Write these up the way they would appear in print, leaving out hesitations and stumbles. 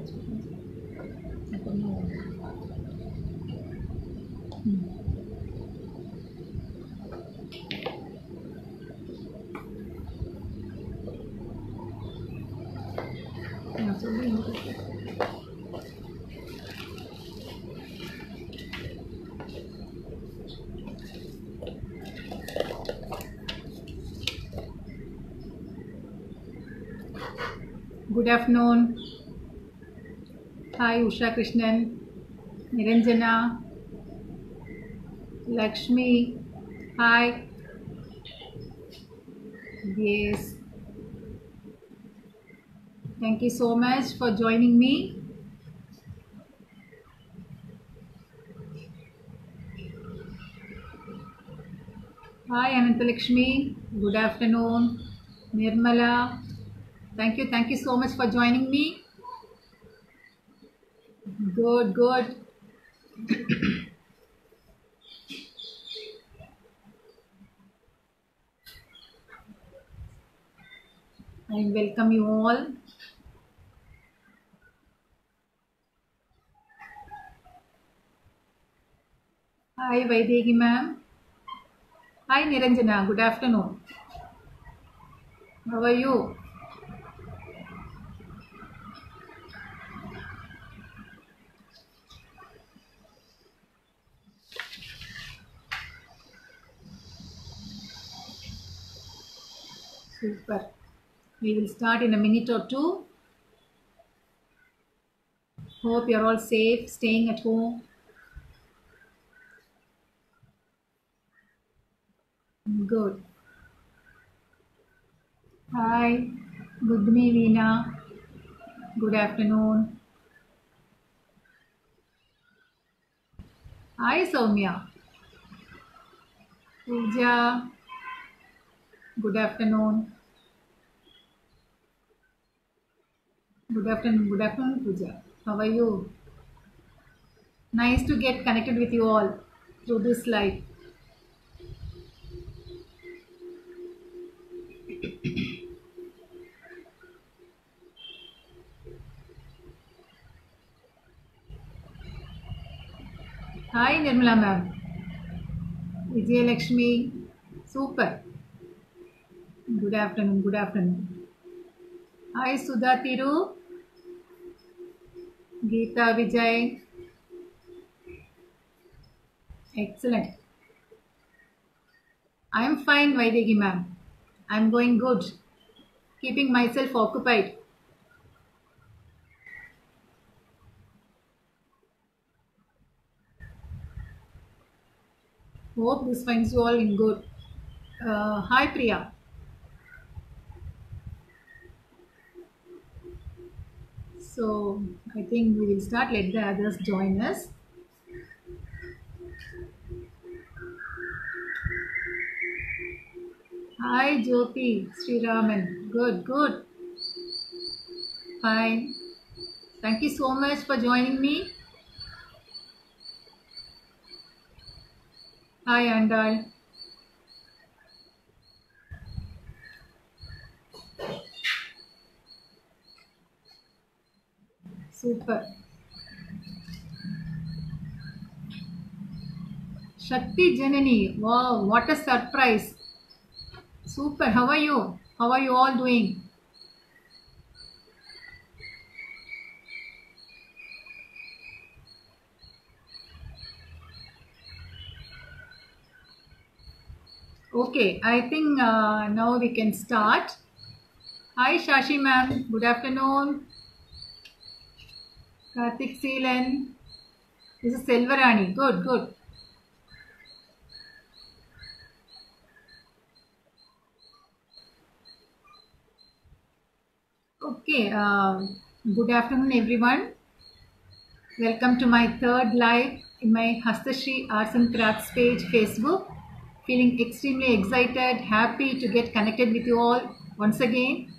Good afternoon. Hi, Usha Krishnan, Niranjana, Lakshmi. Hi. Yes. Thank you so much for joining me. Hi, Anantalakshmi. Good afternoon. Nirmala. Thank you so much for joining me. Good, good. I welcome you all. Hi, Vaidegi ma'am. Hi, Niranjana. Good afternoon. How are you? Super. We will start in a minute or two. Hope you're all safe, staying at home. Good. Hi, Budmi Veena. Good afternoon. Hi, Soumya. Pooja. Good afternoon. Good afternoon. Good afternoon, Pooja. How are you? Nice to get connected with you all through this live. Hi, Nirmala ma'am. Vijay Lakshmi. Super. Good afternoon. Good afternoon. Hi, Sudha Tiru. Geeta Vijay. Excellent. I am fine, Vaidegi ma'am. I'm going good. Keeping myself occupied. Hope this finds you all in good. Hi, Priya. So I think we will start. Let the others join us. Hi, Jyoti Sriraman. Good, good. Fine. Thank you so much for joining me. Hi, Andal. Super. Shakti Janani. Wow, what a surprise. Super. How are you? How are you all doing? Okay, I think now we can start. Hi, Shashi ma'am. Good afternoon. Karthik Seelan. This is Selvarani. Good, good. Okay, good afternoon, everyone. Welcome to my third live in my Hastashri Arts and Crafts page, Facebook. Feeling extremely excited, happy to get connected with you all once again.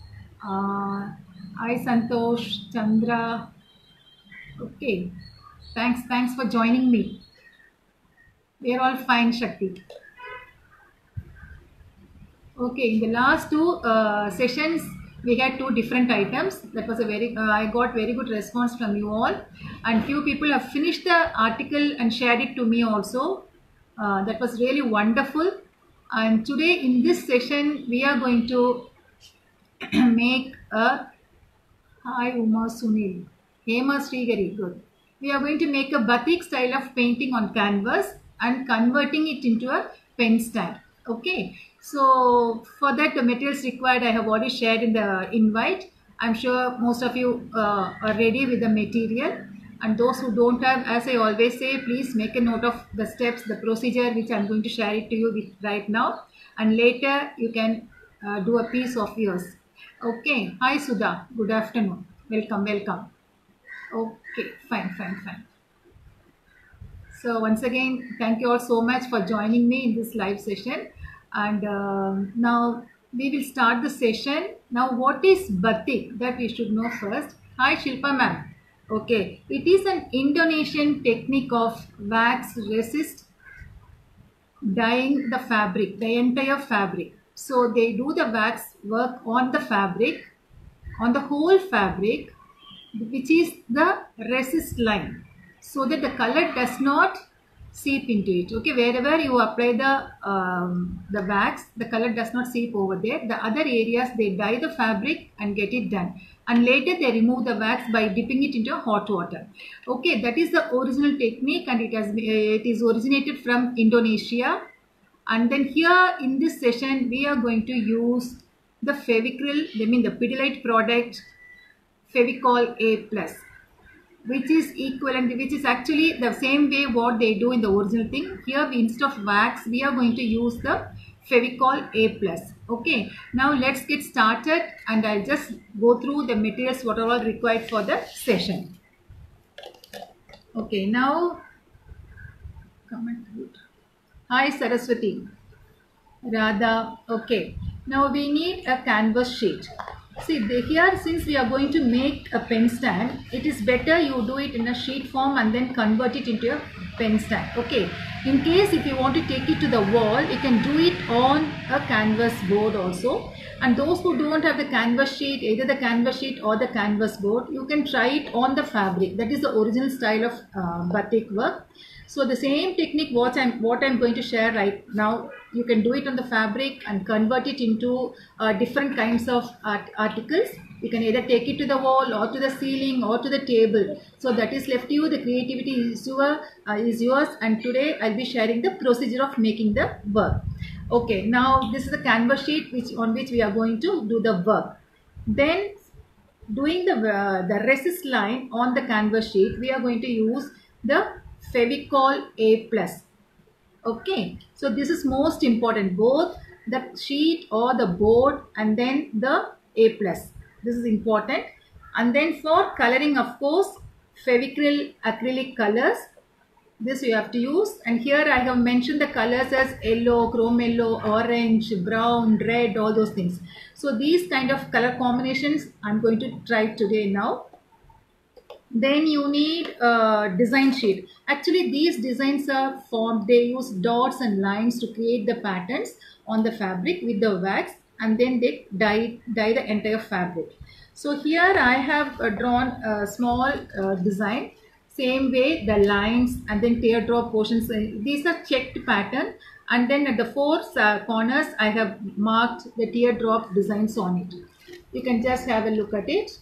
Hi, Santosh, Chandra. Okay, thanks for joining me. We are all fine, Shakti. Okay, in the last two sessions, We had two different items. That was a I got very good response from you all, and few people have finished the article and shared it to me also. That was really wonderful. And today in this session, we are going to make a Hi Uma Sunil. Hema Srigari, good. We are going to make a batik style of painting on canvas and converting it into a pen stand. Okay. So for that the materials required I have already shared in the invite. I'm sure most of you are ready with the material. And those who don't have, as I always say, please make a note of the steps, the procedure which I'm going to share it to you with right now. And later you can do a piece of yours. Okay. Hi Sudha. Good afternoon. Welcome, welcome. Okay, fine. So once again, thank you all so much for joining me in this live session. And now we will start the session. Now what is batik? That we should know first. Hi Shilpa ma'am. Okay, it is an Indonesian technique of wax resist dyeing the fabric, the entire fabric. So they do the wax work on the fabric, on the whole fabric, which is the resist line, so that the color does not seep into it. Okay, wherever you apply the wax, the color does not seep over there. The other areas they dye the fabric and get it done, and later they remove the wax by dipping it into hot water. Okay, that is the original technique, and it is originated from Indonesia. And then here in this session we are going to use the Fevicryl, the Pidilite product Fevicol A plus, which is equivalent, which is actually the same way what they do in the original thing. Here instead of wax we are going to use the Fevicol A plus. Okay, now let's get started, and I'll just go through the materials what are all required for the session. Okay, now comment. Hi Saraswati, Radha. Okay, now we need a canvas sheet. See here, since we are going to make a pen stand, it is better you do it in a sheet form and then convert it into a pen stand. Okay, in case if you want to take it to the wall, you can do it on a canvas board also. And those who don't have the canvas sheet, either the canvas sheet or the canvas board, you can try it on the fabric. That is the original style of batik work. So the same technique what I'm going to share right now, you can do it on the fabric and convert it into different kinds of articles. You can either take it to the wall or to the ceiling or to the table. So that is left to you. The creativity is yours. And today I'll be sharing the procedure of making the work. Okay, now this is the canvas sheet on which we are going to do the work. Then doing the resist line on the canvas sheet, we are going to use the Fevicol A plus. Okay, so this is most important, both the sheet or the board and then the A plus. This is important. And then for coloring, of course, Fevicryl acrylic colors. This you have to use, and here I have mentioned the colors as yellow, chrome yellow, orange, brown, red, all those things. So these kind of color combinations I'm going to try today now. Then you need a design sheet. Actually these designs are formed, they use dots and lines to create the patterns on the fabric with the wax, and then they dye the entire fabric. So here I have drawn a small design. Same way the lines and then teardrop portions, these are checked pattern, and then at the four corners I have marked the teardrop designs on it. You can just have a look at it.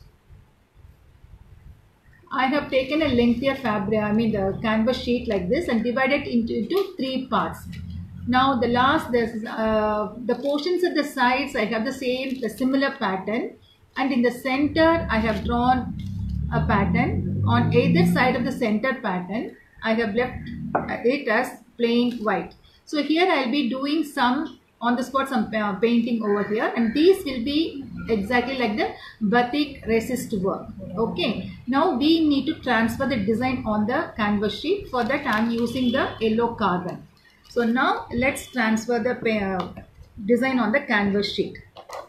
I have taken a lengthier fabric, the canvas sheet like this, and divided into three parts. Now the last, the portions at the sides I have the similar pattern, and in the center I have drawn a pattern. On either side of the center pattern I have left it as plain white. So here I will be doing some on the spot, some painting over here, and these will be exactly like the batik resist work. Okay, now we need to transfer the design on the canvas sheet. For that I am using the yellow carbon. So now let's transfer the design on the canvas sheet.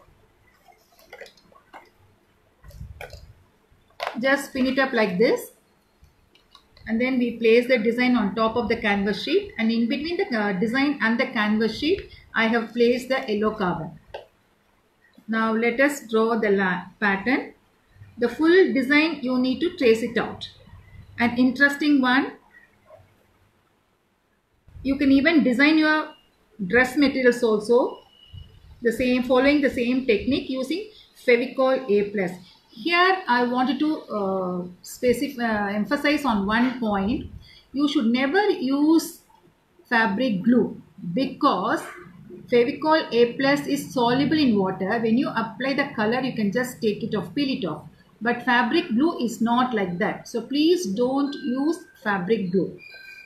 Just pin it up like this, and then we place the design on top of the canvas sheet, and in between the design and the canvas sheet I have placed the yellow carbon. Now let us draw the pattern. The full design you need to trace it out. An interesting one. You can even design your dress materials also the same, following the same technique using Fevicol A plus. Here I wanted to emphasize on one point. You should never use fabric glue because Fevicol A plus is soluble in water. When you apply the color, you can just take it off, peel it off. But fabric glue is not like that. So please don't use fabric glue.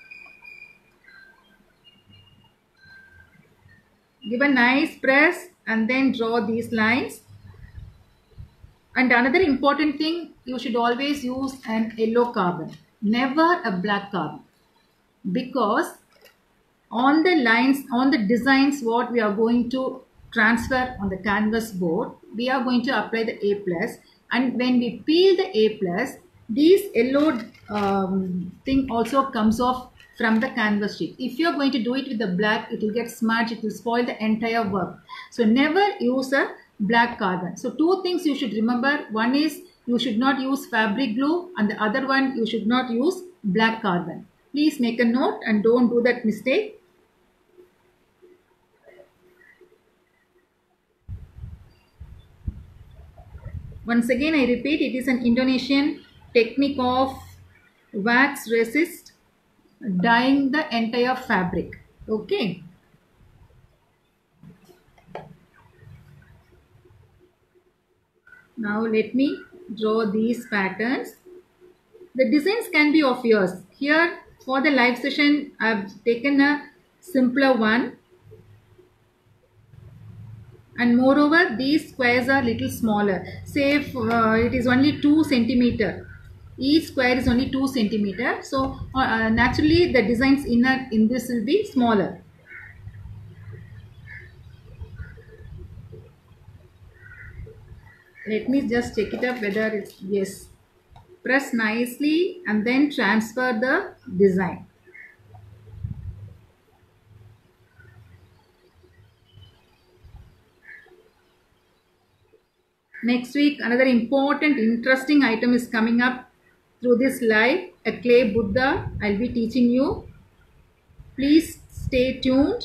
Give a nice press and then draw these lines. And another important thing, you should always use an yellow carbon, never a black carbon, because on the lines, on the designs what we are going to transfer on the canvas board, we are going to apply the A plus, and when we peel the A plus, this yellow thing also comes off from the canvas sheet. If you are going to do it with the black, it will get smudged, it will spoil the entire work. So never use a black carbon. So two things you should remember. One is you should not use fabric glue, and the other one you should not use black carbon. Please make a note and don't do that mistake. Once again, I repeat, it is an Indonesian technique of wax resist dyeing the entire fabric. Okay. Now let me draw these patterns. The designs can be of yours. Here for the live session, I have taken a simpler one. And moreover, these squares are little smaller. Say if, it is only 2 centimeter. Each square is only 2 centimeter. So naturally the designs in this will be smaller. Let me just check it up whether it's yes. Press nicely and then transfer the design. Next week, another important, interesting item is coming up through this live, a clay Buddha. I'll be teaching you. Please stay tuned.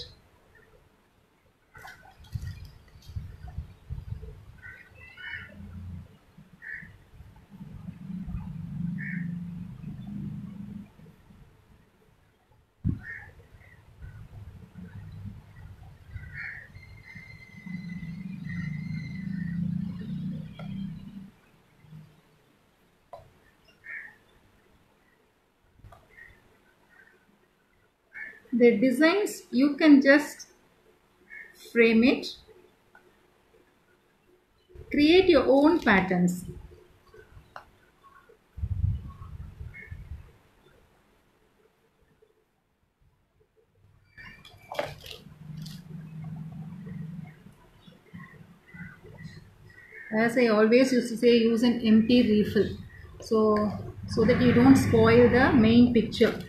The designs, you can just frame it, create your own patterns. As I always used to say, use an empty refill so that you don't spoil the main picture.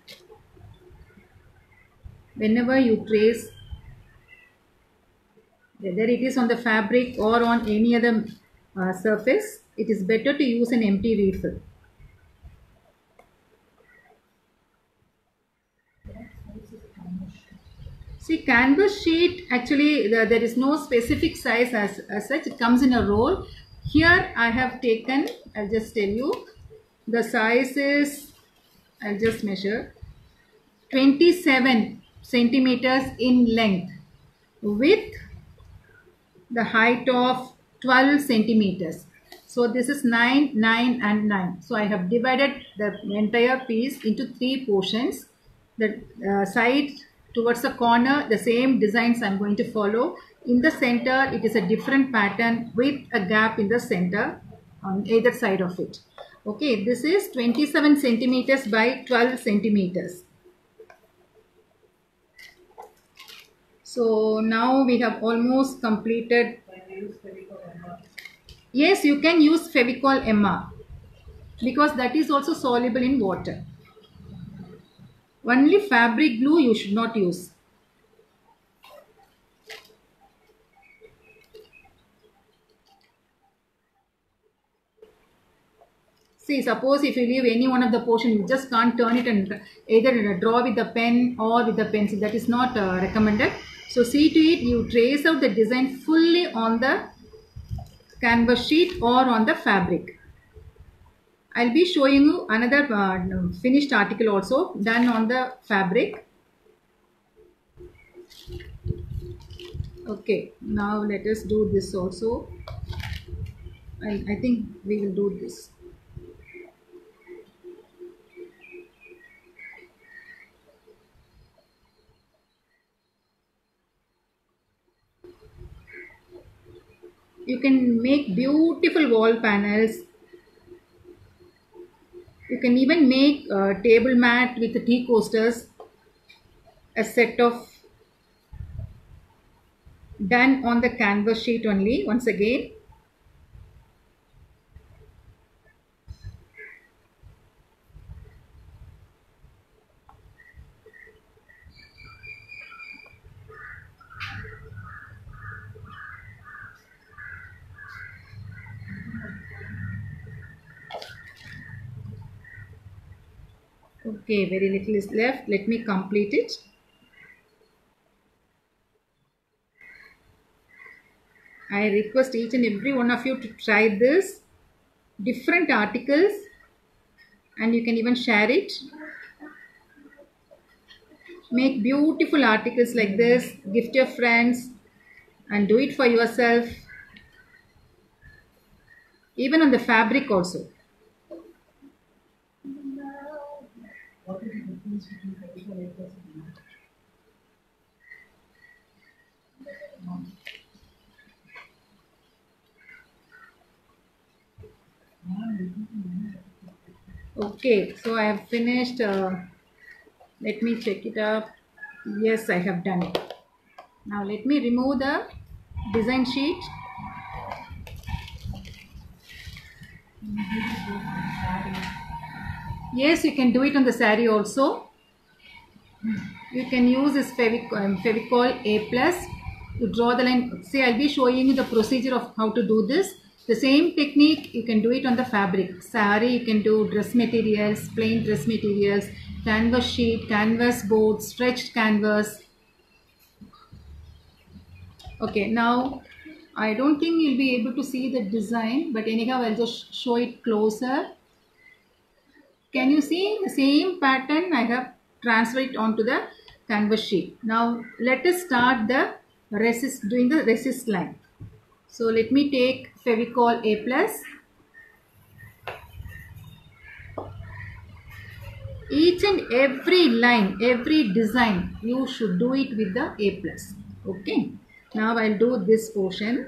Whenever you trace, whether it is on the fabric or on any other surface, it is better to use an empty refill. See, canvas sheet, actually there is no specific size as such. It comes in a roll. Here I have taken, I'll just tell you, the size is, I'll just measure, 27 centimeters in length with the height of 12 centimeters. So this is 9, 9 and 9. So I have divided the entire piece into 3 portions. The side towards the corner, the same designs I am going to follow. In the center, it is a different pattern with a gap in the center on either side of it. Okay, this is 27 centimeters by 12 centimeters. So now we have almost completed. Yes, you can use Fevicol MR because that is also soluble in water. Only fabric glue you should not use. See, suppose if you leave any one of the portion, you just can't turn it and either draw with the pen or with the pencil. That is not recommended. So see to it, you trace out the design fully on the canvas sheet or on the fabric. I'll be showing you another finished article also done on the fabric. Okay, now let us do this also. I think we will do this. You can make beautiful wall panels. You can even make a table mat with the tea coasters. A set of done on the canvas sheet only once again. Okay, very little is left. Let me complete it. I request each and every one of you to try this different articles, and you can even share it. Make beautiful articles like this, gift your friends, and do it for yourself. Even on the fabric also. Okay, so I have finished. Let me check it up. Yes, I have done it. Now let me remove the design sheet. Yes, you can do it on the saree also. You can use this Fevicol A plus. You draw the line. See, I'll be showing you the procedure of how to do this. The same technique, you can do it on the fabric. Saree, you can do dress materials, plain dress materials, canvas sheet, canvas board, stretched canvas. Okay, now I don't think you'll be able to see the design, but anyhow, I'll just show it closer. Can you see the same pattern? I have transferred it onto the canvas sheet. Now let us start the doing the resist line. So let me take Fevicol A plus. Each and every line, every design, you should do it with the A plus. Okay. Now I'll do this portion.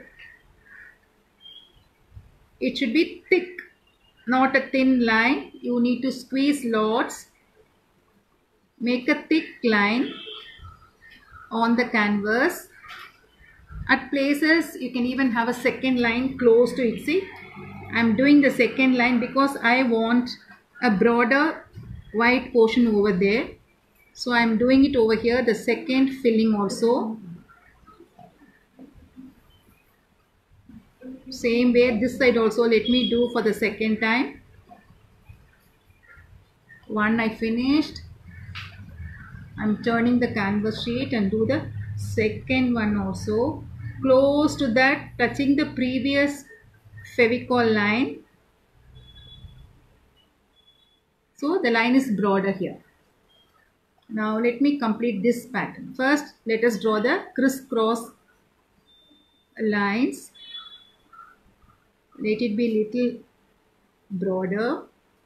It should be thick, not a thin line. You need to squeeze lots. Make a thick line on the canvas. At places, you can even have a second line close to it. See, I'm doing the second line because I want a broader white portion over there. So I'm doing it over here, the second filling also. Same way, this side also let me do for the second time. One I finished. I'm turning the canvas sheet and do the second one also. Close to that, touching the previous Fevicol line. So the line is broader here. Now let me complete this pattern. First, let us draw the crisscross lines. Let it be little broader.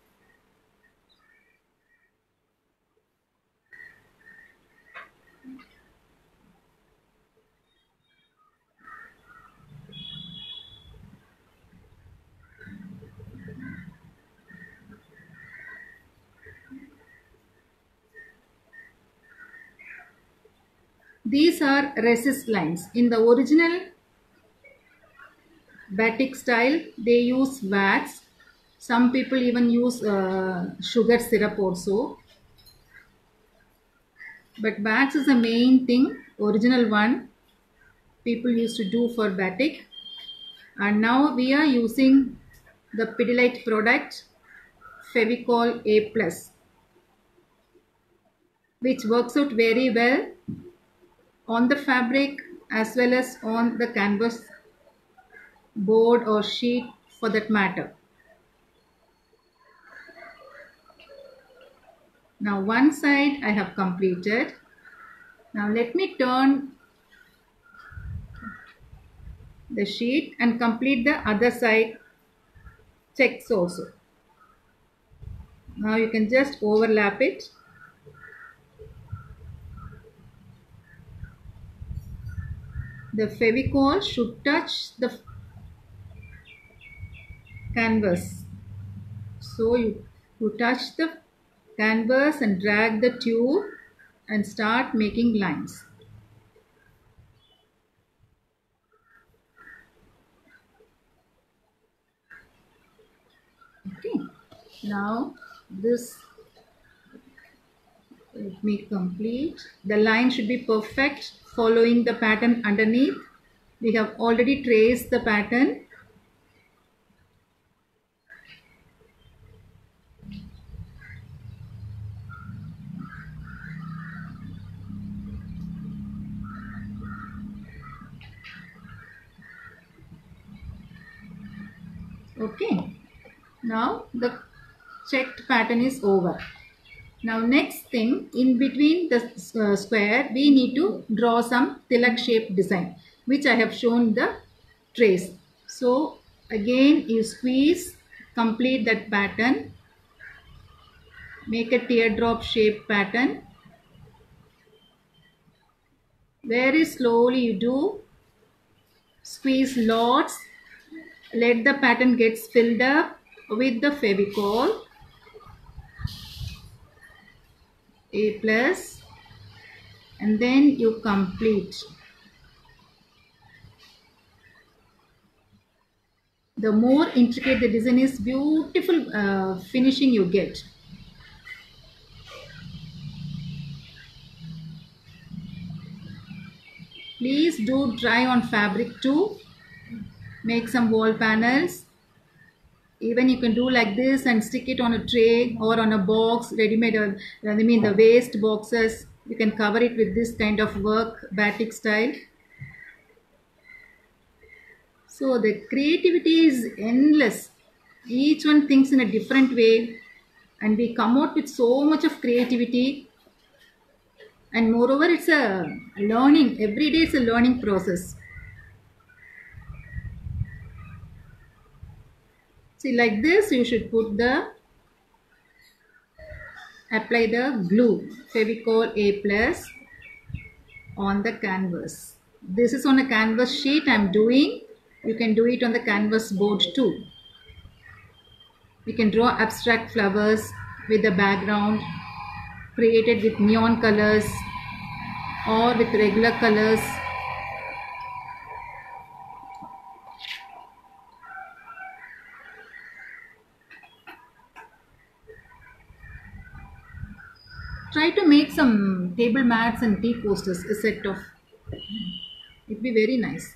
These are resist lines. In the original batik style, they use wax. Some people even use sugar syrup also. But wax is the main thing, original one people used to do for batik. And now we are using the Pidilite product. Fevicol A plus, which works out very well on the fabric as well as on the canvas board or sheet for that matter. Now one side I have completed. Now let me turn the sheet and complete the other side checks also. Now you can just overlap it. The Fevicol should touch the canvas. So you touch the canvas and drag the tube and start making lines. Okay, now this, let me complete. The line should be perfect following the pattern underneath. We have already traced the pattern. Okay, now the checked pattern is over. Now next thing, in between the square, we need to draw some tilak shape design, which I have shown the trace. So again you squeeze, complete that pattern, make a teardrop shape pattern. Very slowly you do, squeeze lots, let the pattern gets filled up with the Fevicol A plus, and then you complete. The more intricate the design is, beautiful finishing you get. Please do try on fabric too. Make some wall panels. Even you can do like this and stick it on a tray or on a box, ready-made, the waste boxes. You can cover it with this kind of work, batik style. So the creativity is endless. Each one thinks in a different way, and we come out with so much of creativity. And moreover, it's a learning. Every day it's a learning process. See, like this you should apply the glue, Fevicol A plus, on the canvas. This is on a canvas sheet I am doing. You can do it on the canvas board too. You can draw abstract flowers with the background created with neon colors or with regular colors. Try to make some table mats and tea coasters, a set of. It'd be very nice.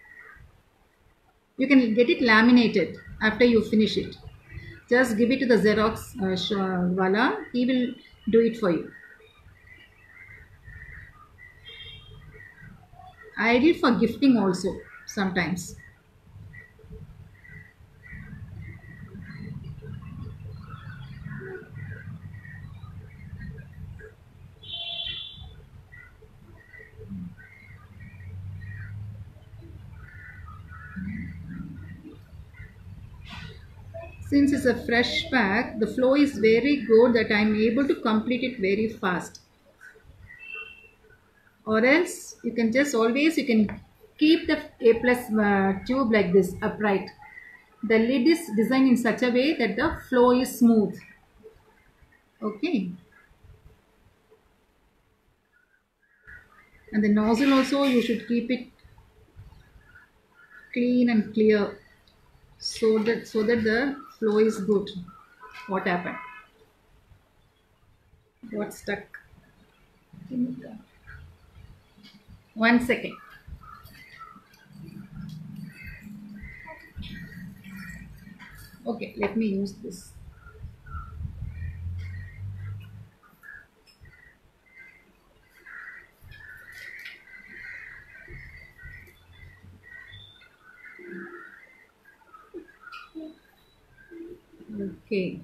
You can get it laminated after you finish it. Just give it to the Xerox wala. He will do it for you. Ideal for gifting also sometimes. Since it's a fresh pack, the flow is very good that I am able to complete it very fast. Or else you can just always, you can keep the A plus tube like this upright. The lid is designed in such a way that the flow is smooth. Okay. And the nozzle also you should keep it clean and clear so that the flow is good. What happened? Got stuck. 1 second. Okay, let me use this. Okay,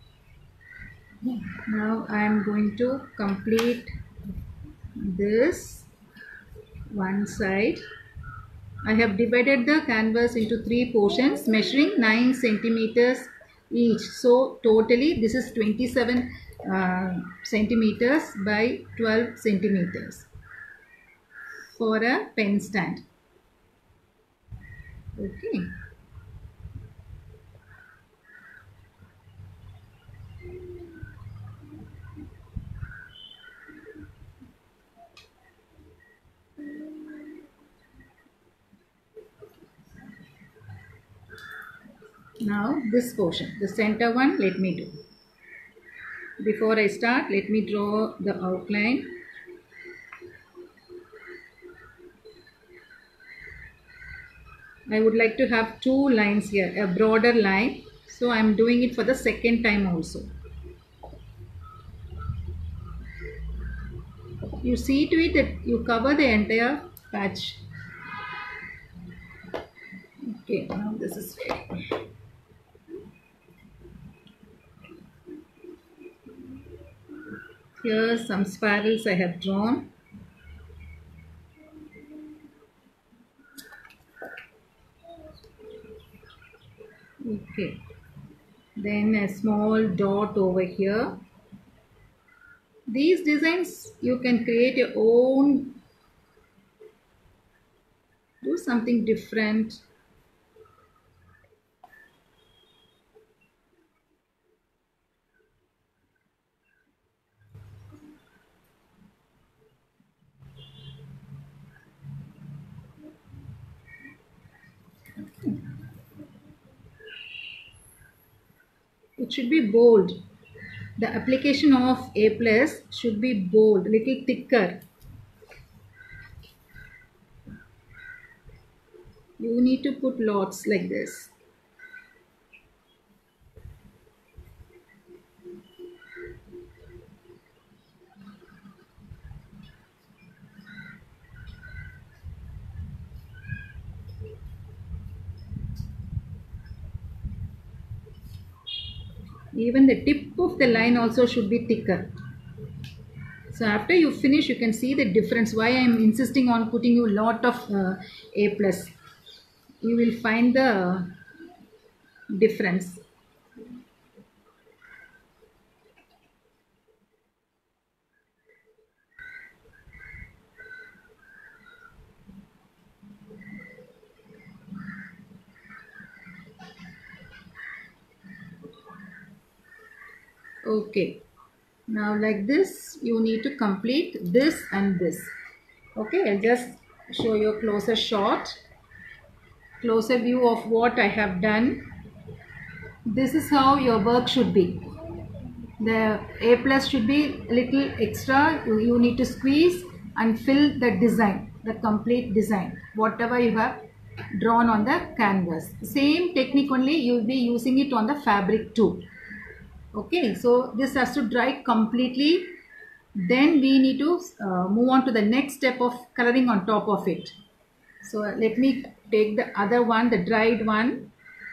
now I am going to complete this one side. I have divided the canvas into 3 portions measuring 9 centimeters each. So totally this is 27 centimeters by 12 centimeters for a pen stand. Okay. Now this portion, the center one, let me do. Before I start, let me draw the outline. I would like to have 2 lines here, a broader line. So I am doing it for the second time also. You see to it that you cover the entire patch. Okay, now this is ready. Here some spirals I have drawn. Okay, then a small dot over here. These designs you can create your own, do something different. It should be bold. The application of A plus should be bold, little thicker. You need to put lots like this. Even the tip of the line also should be thicker. So after you finish, you can see the difference. Why I am insisting on putting you lot of A plus. You will find the difference. Okay. Now like this, you need to complete this and this. Okay, I'll just show you a closer shot. Closer view of what I have done. This is how your work should be. The A plus should be a little extra. You need to squeeze and fill the design, the complete design, whatever you have drawn on the canvas. Same technique only you will be using it on the fabric too. Okay, so this has to dry completely. Then we need to move on to the next step of coloring on top of it. So let me take the other one, the dried one.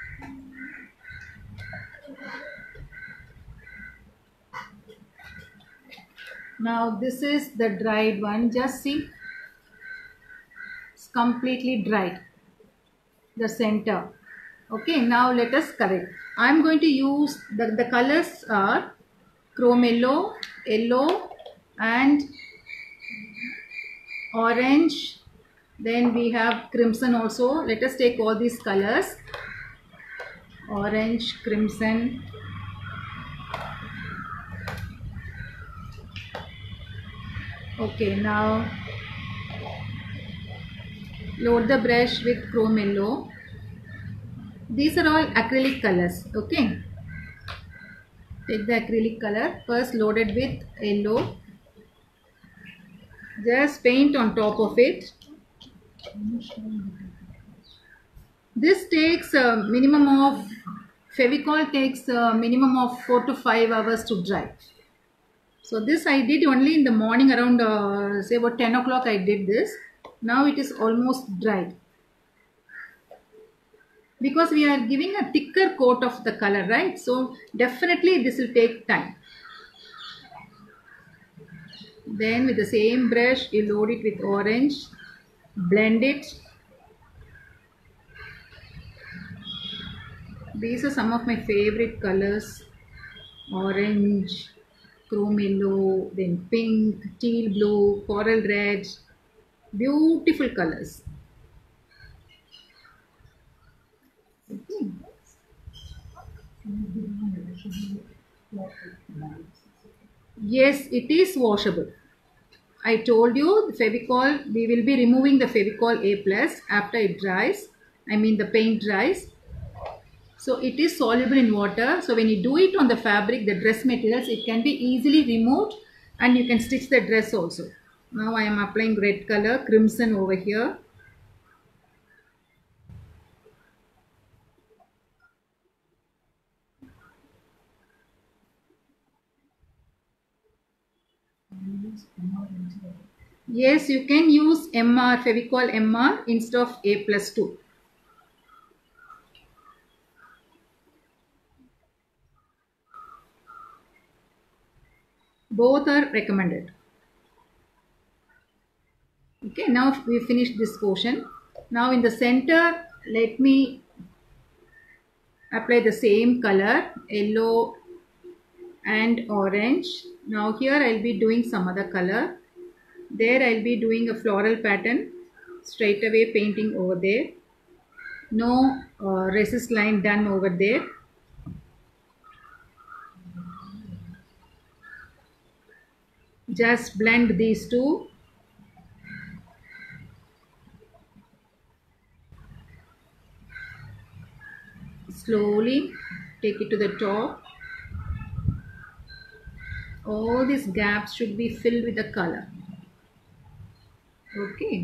Now this is the dried one. Just see, it's completely dried, the center. Okay, now let us correct. I am going to use the colors are chrome yellow, yellow and orange. Then we have crimson also. Let us take all these colors. Orange, crimson. Okay, now load the brush with chrome yellow. These are all acrylic colors. Okay, take the acrylic color. First loaded with yellow. Just paint on top of it. This takes a minimum of, Fevicol takes a minimum of 4 to 5 hours to dry. So this I did only in the morning around say about 10 o'clock I did this. Now it is almost dried. because we are giving a thicker coat of the color, right? So definitely this will take time. Then with the same brush, you load it with orange, blend it. These are some of my favorite colors: orange, chrome yellow, then pink, teal blue, coral red. Beautiful colors. Okay. Yes, it is washable. I told you the Fevicol, we will be removing the Fevicol A plus after it dries. I mean the paint dries. So it is soluble in water. So when you do it on the fabric, the dress materials, it can be easily removed and you can stitch the dress also. Now I am applying red color, crimson over here. Yes, you can use MR, Fevicol MR instead of A plus 2. Both are recommended. Okay, now we finished this portion. Now in the center, let me apply the same color, yellow and orange. Now here I'll be doing some other color. There I'll be doing a floral pattern, straight away painting over there. No resist line done over there. Just blend these two. Slowly take it to the top. All these gaps should be filled with the color. Okay.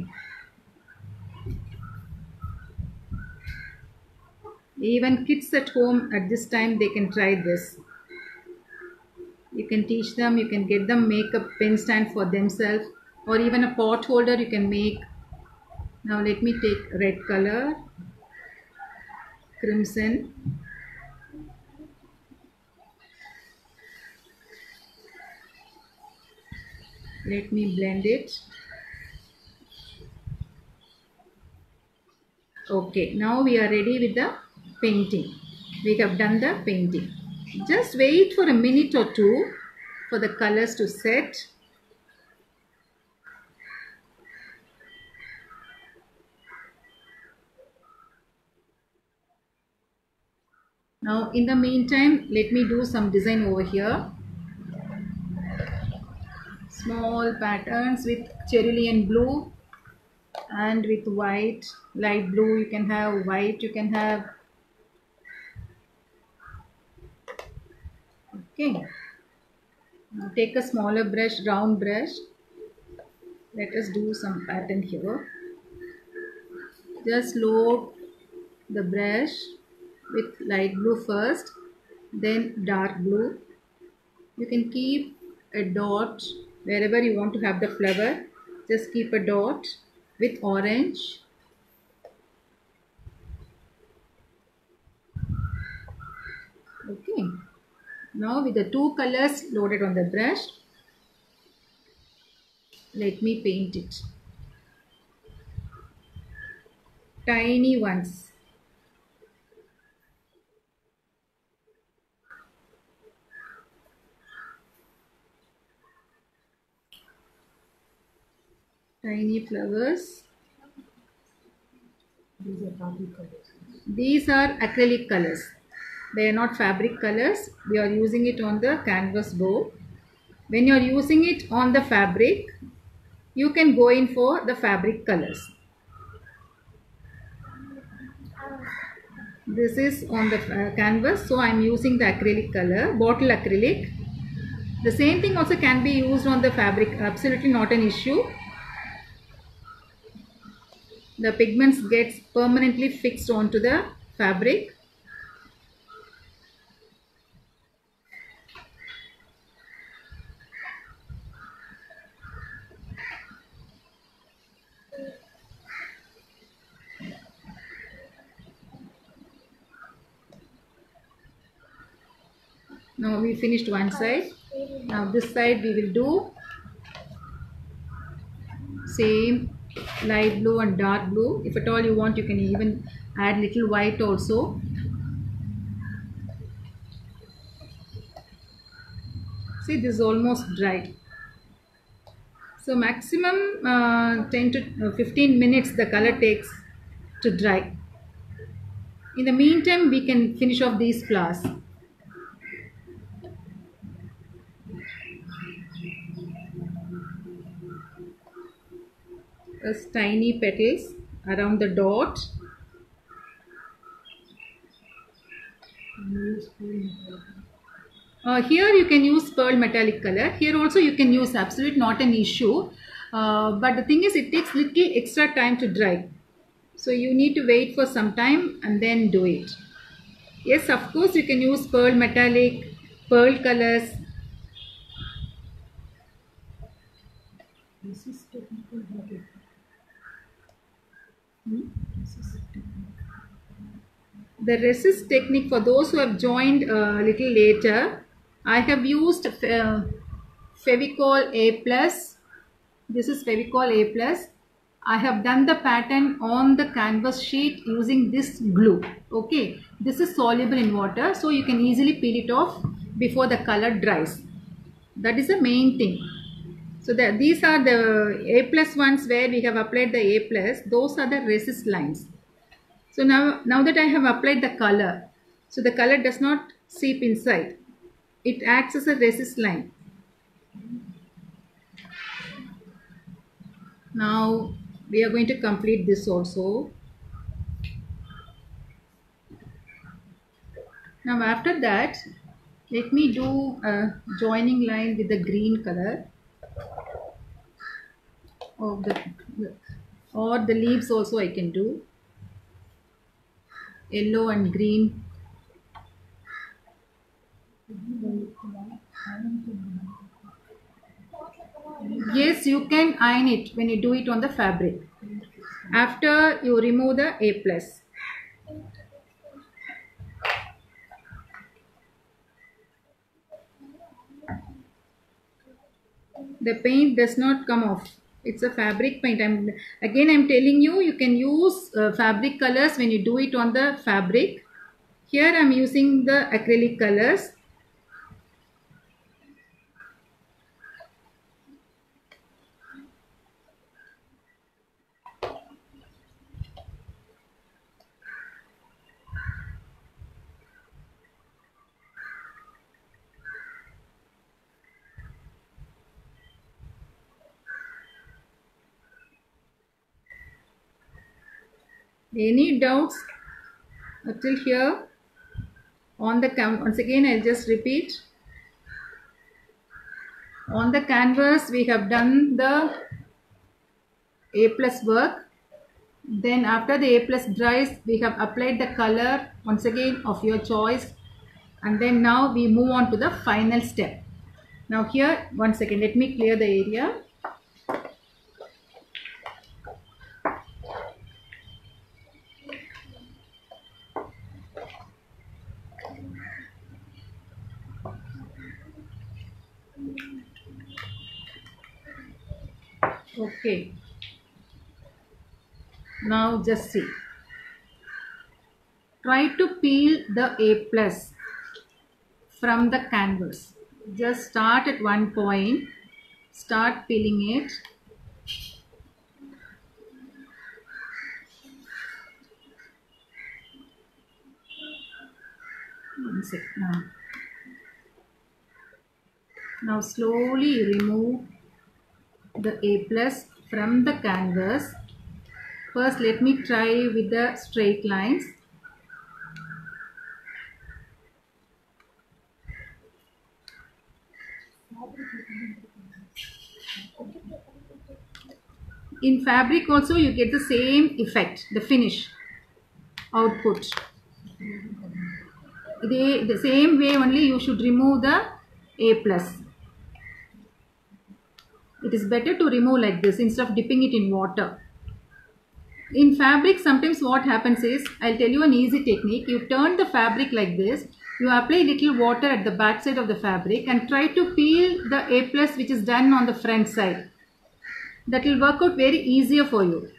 Even kids at home at this time, they can try this. You can teach them, you can get them make a pen stand for themselves, or even a pot holder you can make. Now let me take red color, crimson. Let me blend it. Okay, now we are ready with the painting. We have done the painting. Just wait for a minute or two for the colors to set. Now in the meantime, let me do some design over here. Small patterns with cerulean blue and with white, light blue. You can have white, you can have. Okay, now take a smaller brush, round brush. Let us do some pattern here. Just load the brush with light blue first, then dark blue. You can keep a dot wherever you want to have the flower. Just keep a dot with orange. Okay, now with the two colors loaded on the brush, let me paint it. Tiny ones. Tiny flowers. These are acrylic colors. They are not fabric colors. We are using it on the canvas board. When you are using it on the fabric, you can go in for the fabric colors. This is on the canvas, so I am using the acrylic color, bottle acrylic. The same thing also can be used on the fabric, absolutely not an issue. The pigments gets permanently fixed onto the fabric. Now we finished one side. Now this side we will do same light blue and dark blue. If at all you want, you can even add little white also. See, this is almost dry. So maximum 10 to 15 minutes the color takes to dry. In the meantime, we can finish off these flowers. Just tiny petals around the dot. Here you can use pearl metallic color. Here also you can use absolute, not an issue. But the thing is, it takes little extra time to dry. So you need to wait for some time and then do it. Yes, of course you can use pearl metallic, pearl colors. This is technical. The resist technique, for those who have joined a little later, I have used Fevicol A+. This is Fevicol A+. I have done the pattern on the canvas sheet using this glue. Okay, this is soluble in water, so you can easily peel it off before the color dries. That is the main thing. So these are the A+ ones where we have applied the A+. Those are the resist lines. So now that I have applied the color, so the color does not seep inside. It acts as a resist line. Now we are going to complete this also. Now after that, let me do a joining line with the green color. Or the leaves also I can do. Yellow and green. Yes, you can iron it when you do it on the fabric. After you remove the A+. The paint does not come off. It's a fabric paint. I'm telling you, you can use fabric colors when you do it on the fabric. Here I'm using the acrylic colors. Any doubts till here on the once again I'll just repeat. On the canvas we have done the A+ work. Then after the A+ dries, we have applied the color once again of your choice, and then now we move on to the final step. Now here, one second, let me clear the area. Okay. Now just see. Try to peel the A+ from the canvas. Just start at one point. Start peeling it. One second. Now slowly remove the A+ from the canvas. First let me try with the straight lines. In fabric also you get the same effect, the finish, output. The same way only you should remove the A+. It is better to remove like this instead of dipping it in water. In fabric, sometimes what happens is, I'll tell you an easy technique. You turn the fabric like this You apply little water at the back side of the fabric and try to peel the A plus which is done on the front side. That will work out very easier for you.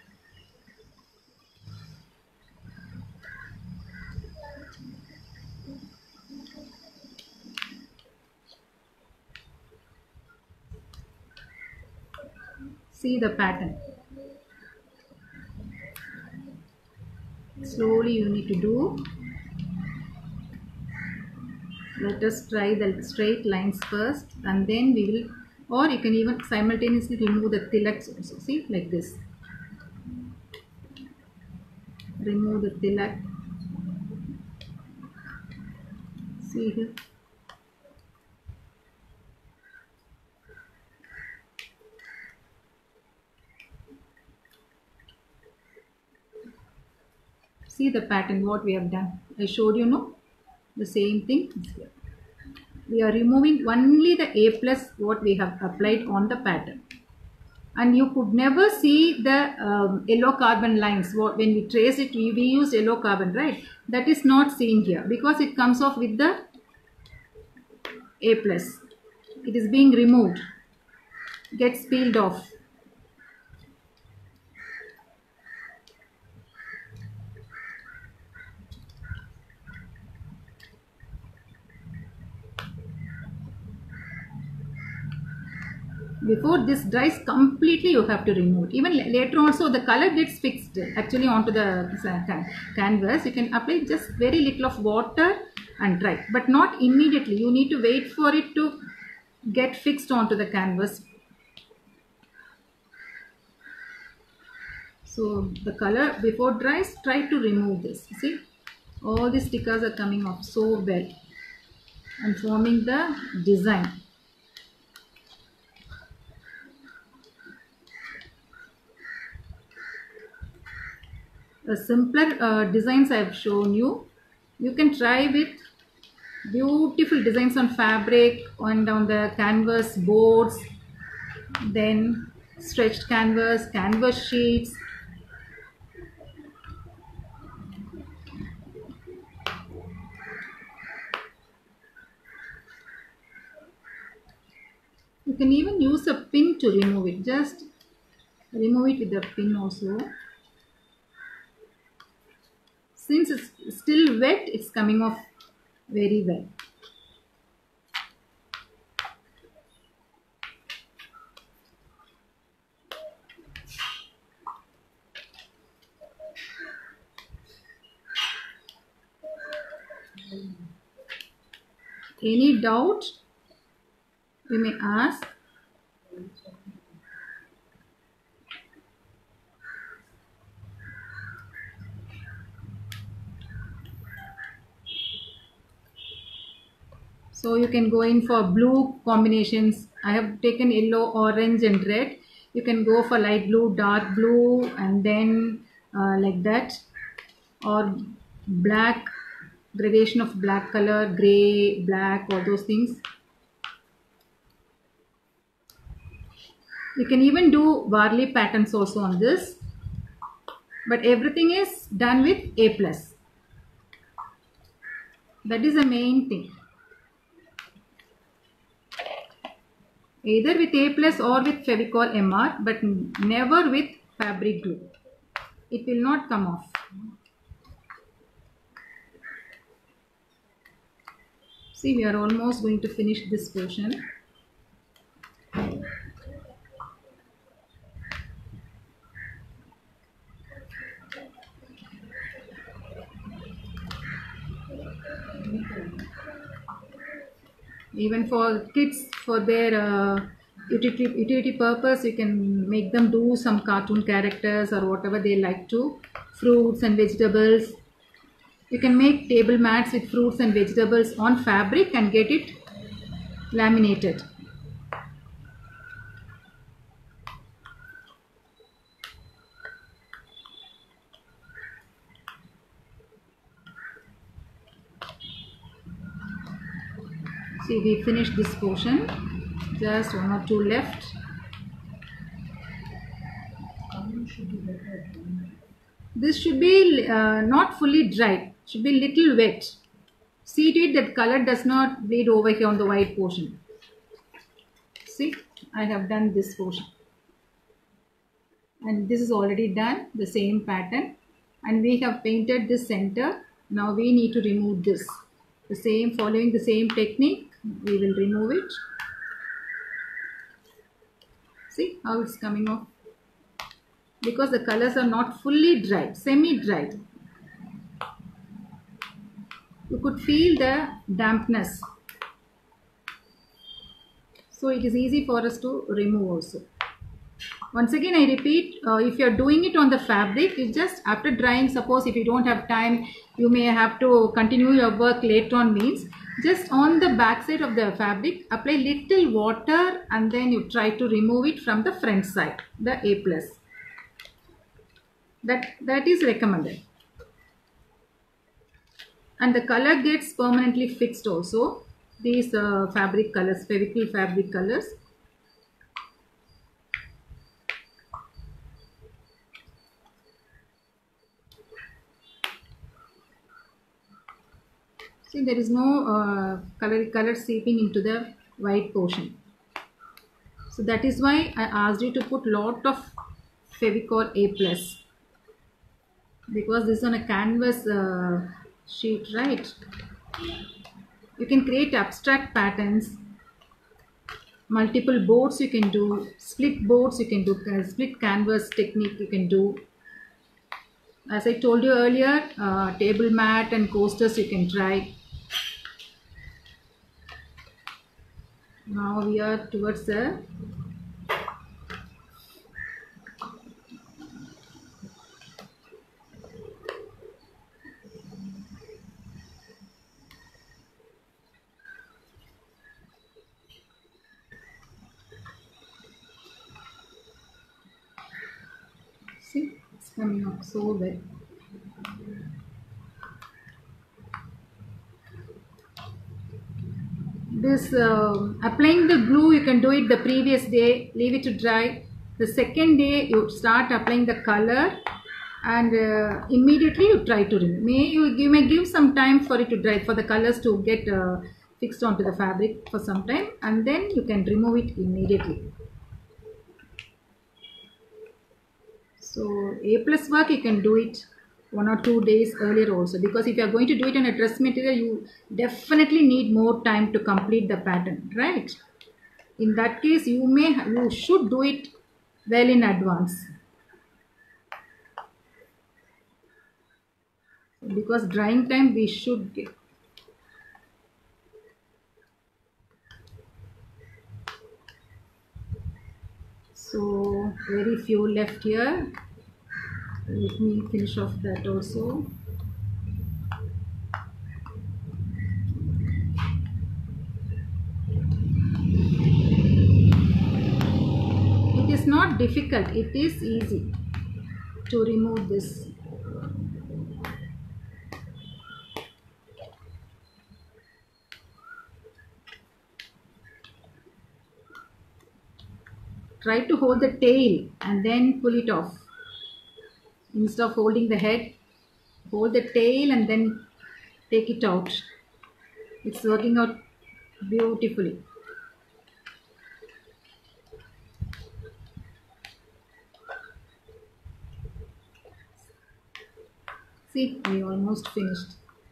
See the pattern. Slowly you need to do. Let us try the straight lines first, and then we will, or you can even simultaneously remove the tilaks also. See, like this. Remove the tilak. See here. See the pattern what we have done. I showed you, no? The same thing is here. We are removing only the A plus what we have applied on the pattern. And you could never see the yellow carbon lines. When we trace it, we use yellow carbon, right? That is not seen here because it comes off with the A plus. It is being removed. Gets peeled off. Before this dries completely, you have to remove it. Even later on, so the color gets fixed actually onto the canvas. You can apply just very little of water and dry, but not immediately. You need to wait for it to get fixed onto the canvas. So the color before dries, try to remove this. See, all the stickers are coming off so well and forming the design. The simpler designs I have shown you. You can try with beautiful designs on fabric and on the canvas boards, then stretched canvas, canvas sheets. You can even use a pin to remove it. Just remove it with the pin also. Since it's still wet, it's coming off very well. Any doubt, you may ask. So you can go in for blue combinations. I have taken yellow, orange and red. You can go for light blue, dark blue, and then like that, or black, gradation of black color, gray, black, all those things. You can even do Varley patterns also on this, but everything is done with A plus. That is the main thing. Either with A plus or with Fevicol MR, but never with fabric glue. It will not come off. See, we are almost going to finish this portion. Even for kids, for their utility purpose, you can make them do some cartoon characters or whatever they like to. Fruits and vegetables. You can make table mats with fruits and vegetables on fabric and get it laminated. See, we finished this portion. Just one or two left. This should be not fully dry. Should be little wet. See to it that color does not bleed over here on the white portion. See, I have done this portion. And this is already done, the same pattern. And we have painted this center. Now we need to remove this. The same, following the same technique, we will remove it. See how it's coming off? Because the colors are not fully dried, semi-dried. You could feel the dampness. So it is easy for us to remove also. Once again I repeat, if you are doing it on the fabric, you just after drying, suppose if you don't have time, you may have to continue your work later on, means just on the back side of the fabric apply little water and then you try to remove it from the front side, the A+. That is recommended. And the color gets permanently fixed also. These fabric colors, Fevicryl fabric colors. See, there is no color seeping into the white portion. So that is why I asked you to put lot of Fevicol A+, because this is on a canvas sheet, right? You can create abstract patterns, multiple boards you can do, split boards you can do, split canvas technique you can do. As I told you earlier, table mat and coasters you can try. Now we are towards the see, it's coming out so well. This applying the glue, you can do it the previous day, leave it to dry. The second day you start applying the color and immediately you try to remove. You may give some time for it to dry, for the colors to get fixed onto the fabric for some time, and then you can remove it immediately. So A+ work you can do it 1 or 2 days earlier also, because if you are going to do it on a dress material, you definitely need more time to complete the pattern, right? In that case, you should do it well in advance, because drying time we should get. So very few left here. Let me finish off that also. It is not difficult, it is easy to remove this. Try to hold the tail and then pull it off. Instead of holding the head, hold the tail and then take it out. It's working out beautifully. See, we almost finished.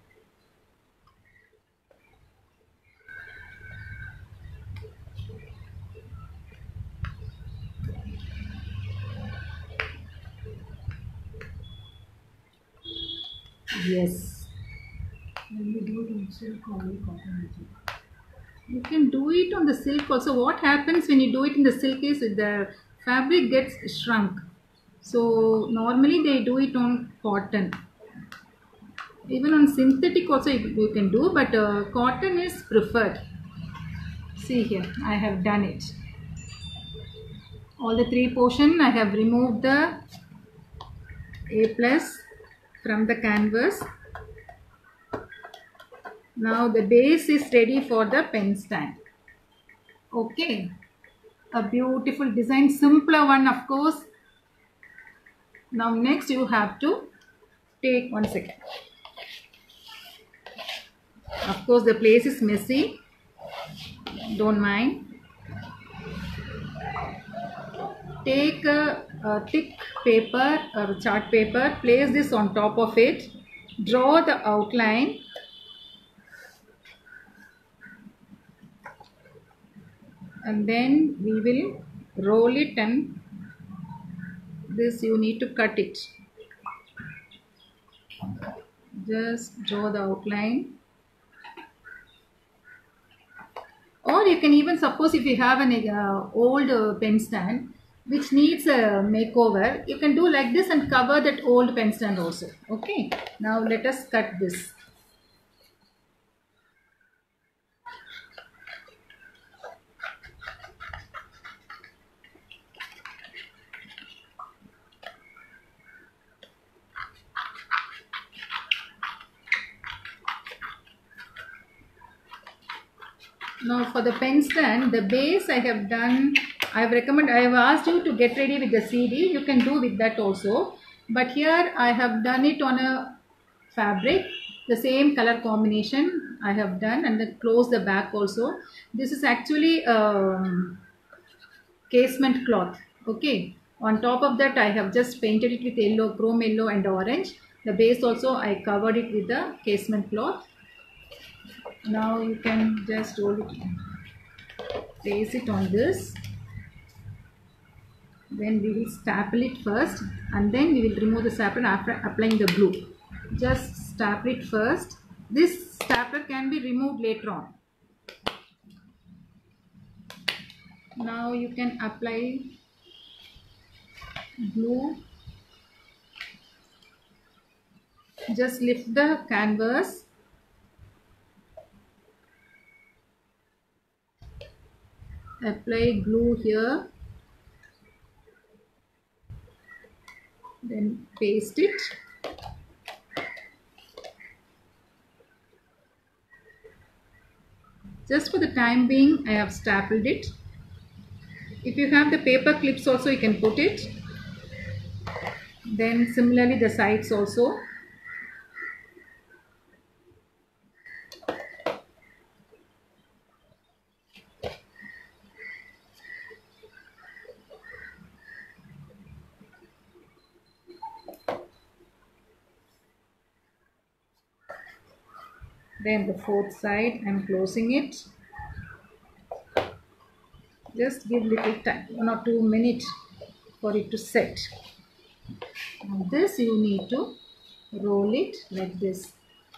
Yes. When we do it on silk or cotton, You can do it on the silk also. What happens when you do it in the silk is the fabric gets shrunk. So normally they do it on cotton. Even on synthetic also you can do, but cotton is preferred. See here, I have done it. All the 3 portion I have removed the A+ from the canvas. Now the base is ready for the pen stand. Okay, a beautiful design, simpler one of course. Now next you have to take 1 second. Of course, the place is messy. Don't mind. Take a thick paper or chart paper. Place this on top of it. Draw the outline. And then we will roll it, and this you need to cut it. Just draw the outline. Or you can even, suppose if you have an old pen stand which needs a makeover, you can do like this and cover that old pen stand also. Okay, now let us cut this. Now for the pen stand, the base I have done, I have asked you to get ready with the CD. You can do with that also. But here I have done it on a fabric, the same color combination I have done, and then close the back also. This is actually casement cloth. Okay. On top of that, I have just painted it with yellow, chrome yellow and orange. The base also I covered it with the casement cloth. Now you can just roll it, place it on this. Then we will staple it first, and then we will remove the stapler after applying the glue. Just staple it first. This stapler can be removed later on. Now you can apply glue. Just lift the canvas. Apply glue here. Then paste it. Just for the time being, I have stapled it. If you have the paper clips also, you can put it. Then similarly the sides also. Then the fourth side, I am closing it. Just give little time, 1 or 2 minutes for it to set. Now this you need to roll it like this.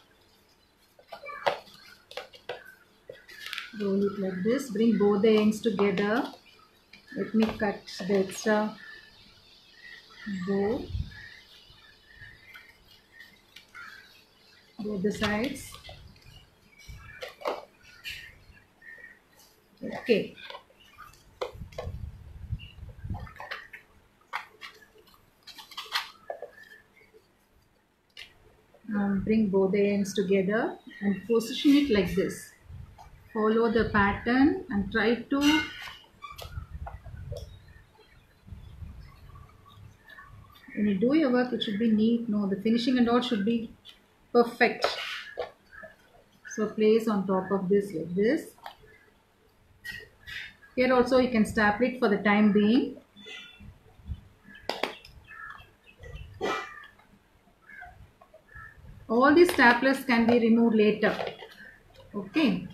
Roll it like this. Bring both the ends together. Let me cut the extra bow. Both the sides. Okay. Bring both the ends together and position it like this. Follow the pattern and try to when you do your work, it should be neat. No, the finishing and all should be perfect. So place on top of this like this. Here also you can staple it for the time being. All these staplers can be removed later. Okay.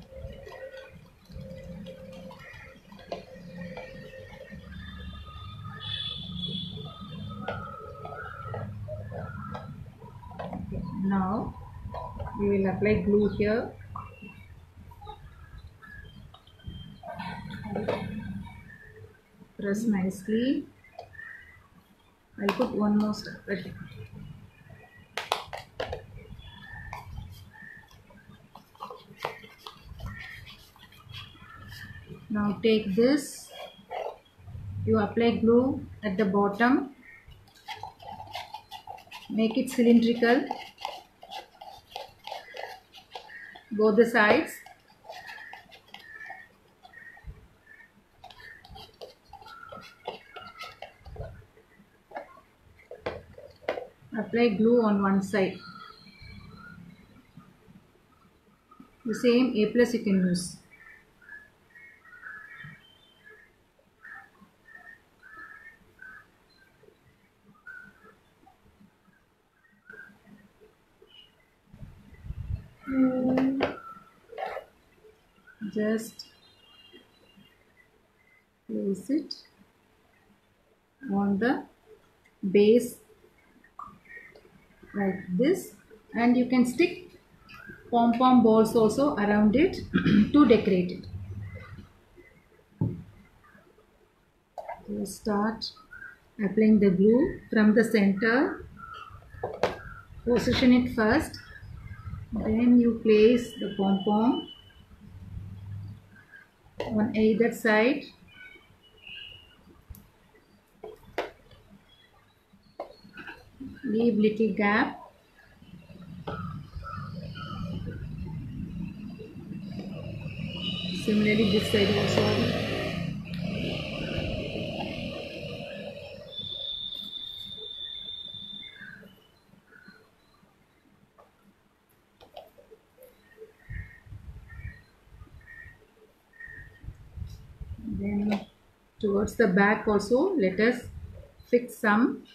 Now we will apply glue here. Press nicely. I'll put one more stapler here. Now take this. You apply glue at the bottom. Make it cylindrical. Both the sides. Apply glue on one side. The same A plus you can use. Just place it on the base like this, and you can stick pom-pom balls also around it to decorate it. So start applying the glue from the center. Position it first, then you place the pom-pom on either side. Leave little gap. Similarly this side also. Then towards the back also let us fix some.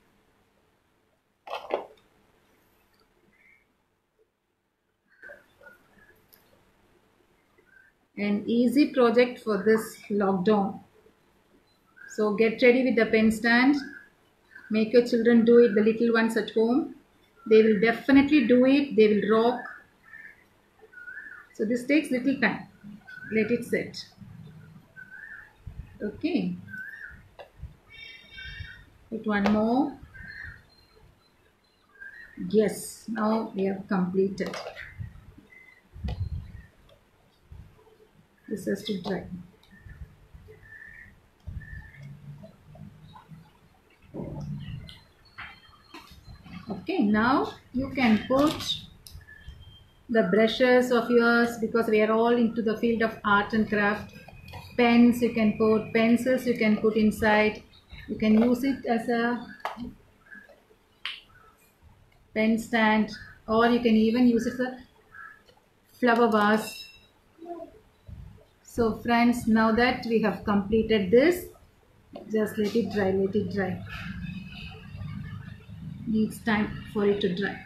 An easy project for this lockdown. So get ready with the pen stand. Make your children do it, the little ones at home. They will definitely do it. They will rock. So this takes little time. Let it set. Okay. Put one more. Yes, now we have completed. This has to dry. Okay, now you can put the brushes of yours, because we are all into the field of art and craft. Pens you can put, pencils you can put inside. You can use it as a pen stand, or you can even use it as a flower vase. So friends, now that we have completed this, just let it dry, let it dry. Needs time for it to dry.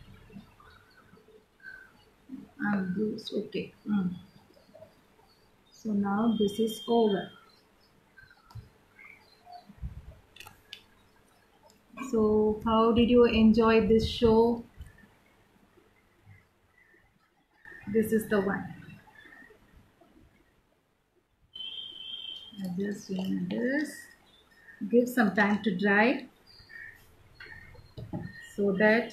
And this, okay. So now this is over. So how did you enjoy this show? This is the one. I just doing this. Give some time to dry, so that.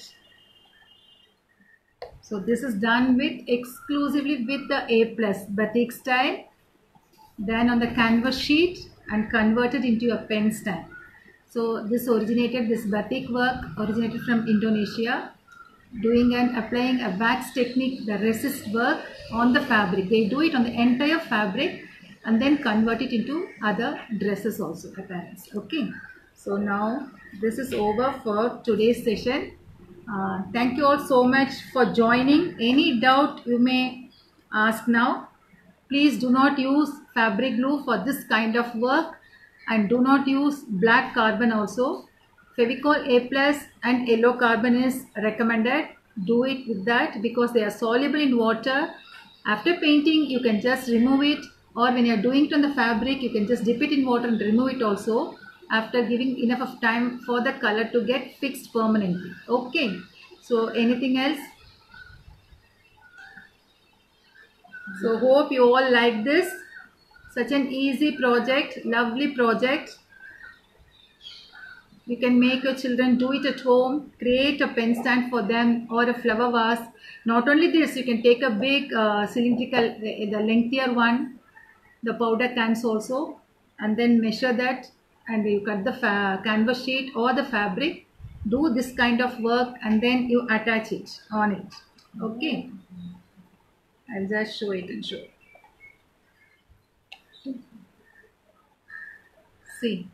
So this is done with exclusively with the A plus batik style, then on the canvas sheet and converted into a pen stand. So this batik work originated from Indonesia, doing and applying a wax technique, the resist work on the fabric. They do it on the entire fabric and then convert it into other dresses also, apparels. Okay. So now this is over for today's session. Thank you all so much for joining. Any doubt you may ask now. Please do not use fabric glue for this kind of work, and do not use black carbon also. Fevicol A plus and yellow carbon is recommended. Do it with that because they are soluble in water. After painting, you can just remove it, or when you are doing it on the fabric, you can just dip it in water and remove it also, after giving enough of time for the color to get fixed permanently. Okay. So anything else? So hope you all like this. Such an easy project, lovely project. You can make your children do it at home, create a pen stand for them or a flower vase. Not only this, you can take a big cylindrical, the lengthier one, the powder cans also, and then measure that, and you cut the canvas sheet or the fabric, do this kind of work, and then you attach it on it. Okay. I'll just show it and show. See.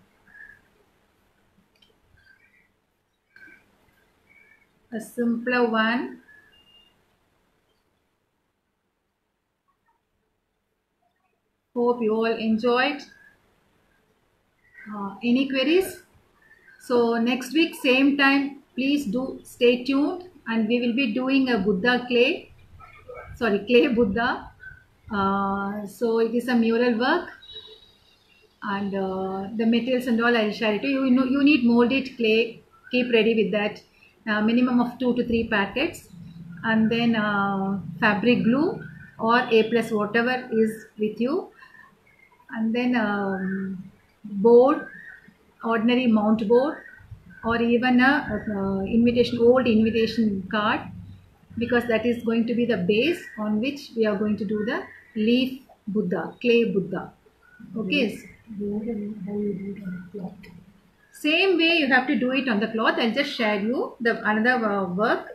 A simpler one. Hope you all enjoyed. Any queries? So next week, same time, please do stay tuned, and we will be doing a Buddha clay. Sorry, clay Buddha. So it is a mural work, and the materials and all I'll share it. You know, you need molded clay. Keep ready with that. Minimum of 2 to 3 packets, and then fabric glue or A plus whatever is with you, and then board, ordinary mount board, or even a invitation, old invitation card, because that is going to be the base on which we are going to do the leaf Buddha, clay Buddha. Okay. Board and how you do it on the cloth. Same way you have to do it on the cloth. I'll just share you the another work.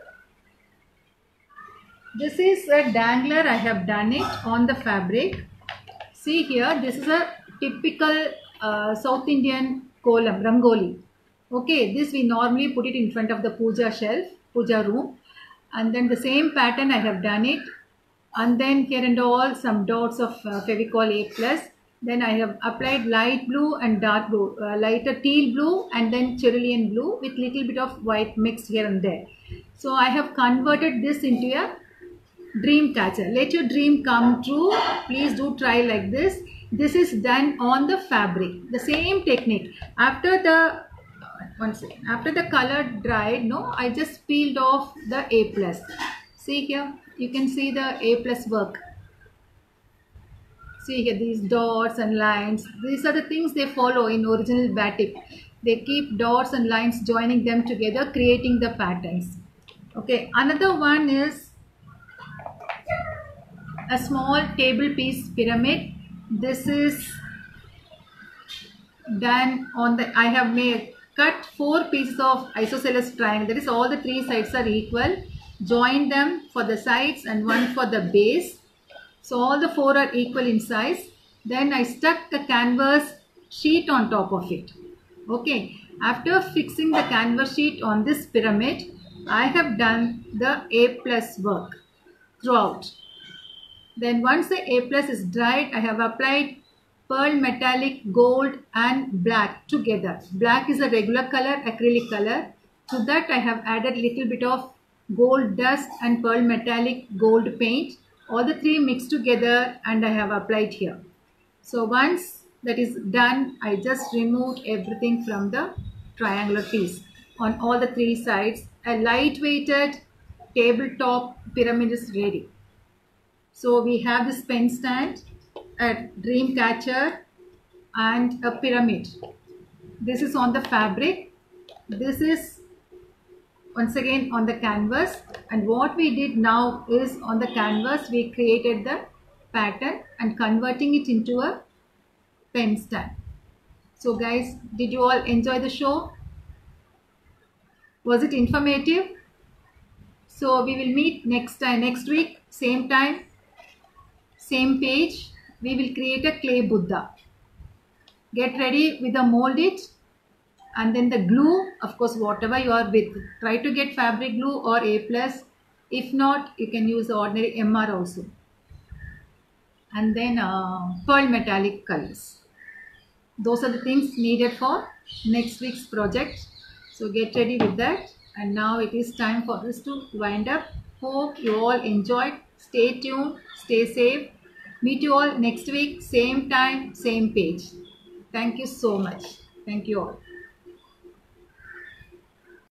This is a dangler. I have done it on the fabric. See here, this is a typical South Indian kolam, rangoli. Okay, this we normally put it in front of the puja shelf, puja room, and then the same pattern I have done it, and then here and all some dots of Fevicol A plus. Then I have applied light blue and dark blue, lighter teal blue and then cerulean blue with little bit of white mixed here and there. So I have converted this into a dream catcher. Let your dream come true. Please do try like this. This is done on the fabric. The same technique. After the after the color dried, no, I just peeled off the A plus. See here, you can see the A plus work. See here, these dots and lines. These are the things they follow in original batik. They keep dots and lines, joining them together, creating the patterns. Okay, another one is a small table piece pyramid. This is done on the, I have cut 4 pieces of isosceles triangle. That is, all the 3 sides are equal. Join them for the sides and one for the base. So all the 4 are equal in size. Then I stuck the canvas sheet on top of it. Okay. After fixing the canvas sheet on this pyramid, I have done the A plus work throughout. Then once the A plus is dried, I have applied pearl metallic gold and black together. Black is a regular color, acrylic color. To that I have added little bit of gold dust and pearl metallic gold paint. All the 3 mixed together and I have applied here. So once that is done, I just removed everything from the triangular piece on all the 3 sides. A light-weighted tabletop pyramid is ready. So we have this pen stand, a dream catcher and a pyramid. This is on the fabric. This is once again on the canvas, and what we did now is on the canvas we created the pattern and converting it into a pen stand. So guys, did you all enjoy the show? Was it informative? So we will meet next week, same time, same page. We will create a clay Buddha. Get ready with the mold it, and then the glue, of course, whatever you are with. Try to get fabric glue or A plus. If not, you can use the ordinary MR also. And then pearl metallic colors. Those are the things needed for next week's project. So get ready with that. And now it is time for us to wind up. Hope you all enjoyed. Stay tuned. Stay safe. Meet you all next week. Same time, same page. Thank you so much. Thank you all.